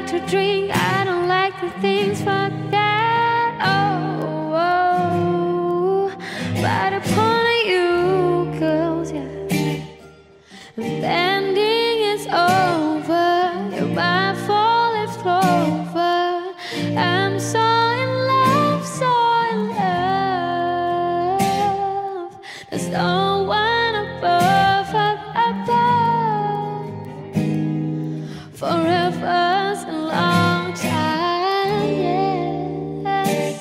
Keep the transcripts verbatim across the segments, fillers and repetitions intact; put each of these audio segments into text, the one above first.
like to drink, I don't like the things fuck that. Oh, oh. But upon you, girls, yeah. The ending is over. You're my four-leaf clover. I'm so in love, so in love. There's no one above, above. Forever's a long time, yes.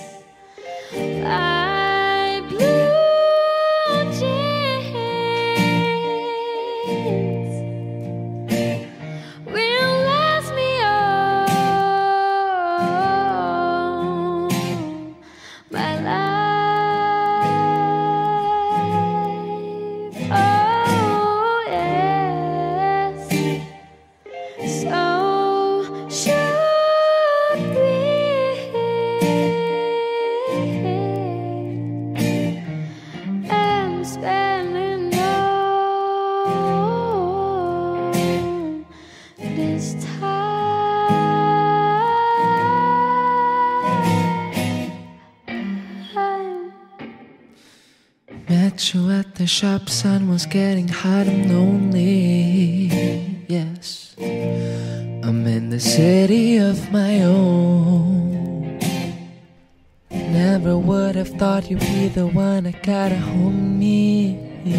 My blue jeans will last me all my life. Oh, yes. So should we am spending all this time. Met you at the shop, sun was getting hot and lonely. Yes, I'm in the city of my own. Never would have thought you'd be the one that gotta hold me.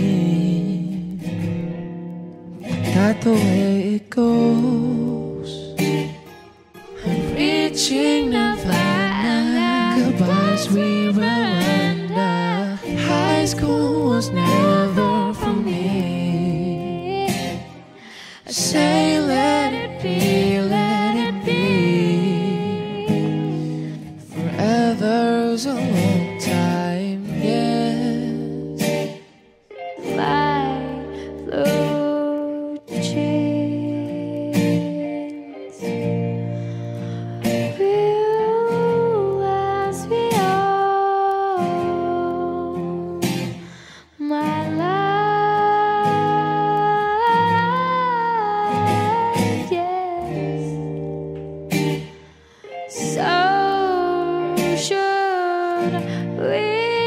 That's the way it goes. I'm reaching Nirvana. Goodbyes we Rwanda. High school was never for me. I say let it be, let it be. Forever's a long time, yes. My blue jeans will last me all my life, yes. So should we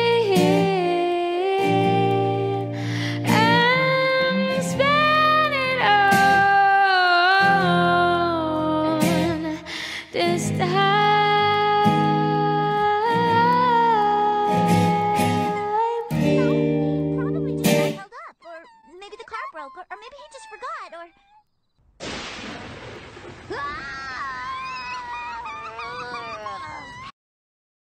and spend it on this time. No, probably just got held up, or maybe the car broke, or, or maybe he just forgot, or...